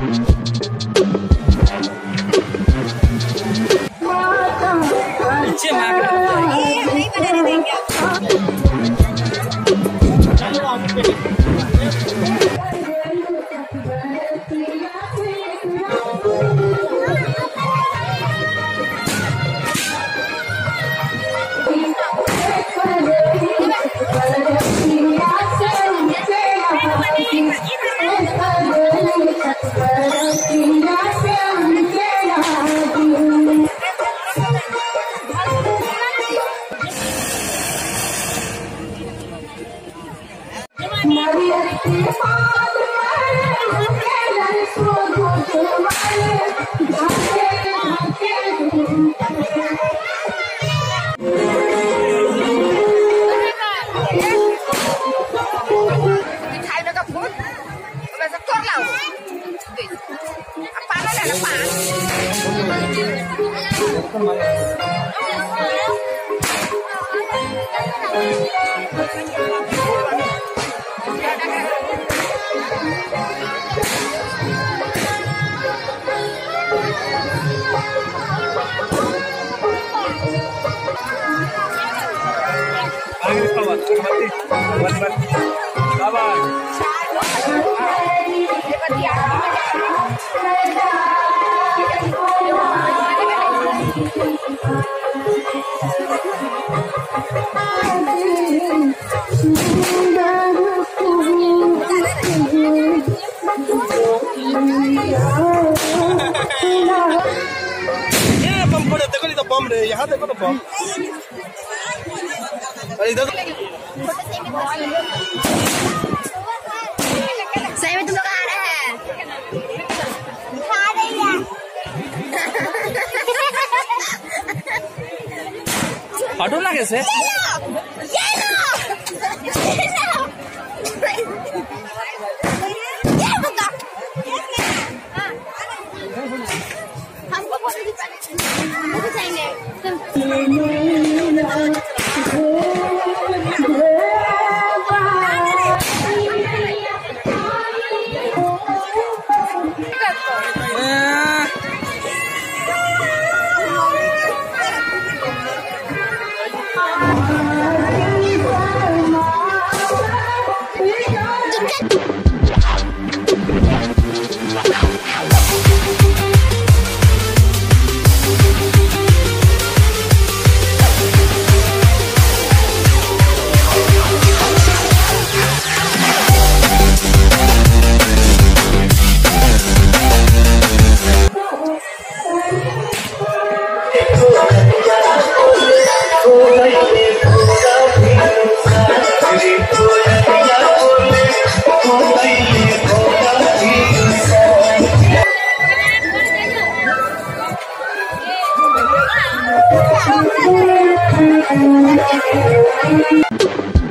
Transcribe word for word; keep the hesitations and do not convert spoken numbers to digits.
नीचे मार नहीं बनाने देंगे बम रे यहाँ देखो तो बम अरे इधर सही में तुम लोग आ रहे हैं खा रही है हटो ना कैसे ये लो ये लो ये होगा हमको बोलो कि वो जाएंगे Thank you.